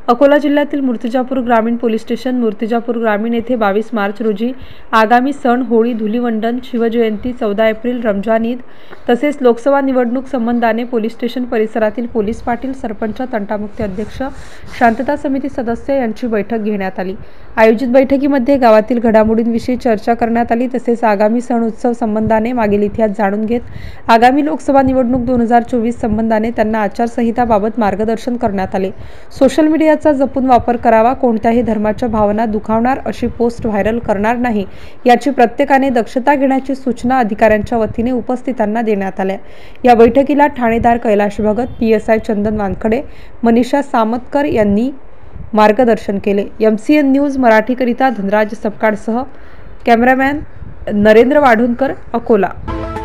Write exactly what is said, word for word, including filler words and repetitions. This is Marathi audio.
अकोला जिल्ह्यातील मूर्तिजापूर ग्रामीण पोलीस स्टेशन मूर्तिजापूर ग्रामीण येथे बावीस मार्च रोजी आगामी सण होळी, धुलीवंदन, शिवजयंती, चौदा एप्रिल, रमजान ईद तसेच लोकसभा निवडणूक संबंधाने पोलीस स्टेशन परिसरातील पोलीस पाटील, सरपंच, तंटामुक्ती अध्यक्ष, शांतता समिती सदस्य यांची बैठक घेण्यात आली। आयोजित बैठकीमध्ये गावातील घडामोडींविषयी चर्चा करण्यात आली। तसेच आगामी सण उत्सव संबंधाने मागील इतिहास जाणून घेत आगामी लोकसभा निवडणूक दोन हजार चोवीस संबंधाने त्यांना आचारसंहिताबाबत मार्गदर्शन करण्यात आले। सोशल मीडियाचा जपून वापर करावा, कोणत्याही धर्माच्या भावना दुखावणार अशी पोस्ट व्हायरल करणार नाही याची प्रत्येकाने दक्षता घेण्याची सूचना अधिकाऱ्यांच्या वतीने उपस्थितांना देण्यात आल्या। या बैठकीला ठाणेदार Kailash Bhagat, P S I Chandan Wankhede, Manisha Samatkar यांनी मार्गदर्शन केले। एम सी एन न्यूज मराठीकरिता धनराज सपकाळसह कॅमेरामॅन नरेंद्र वाढूनकर, अकोला।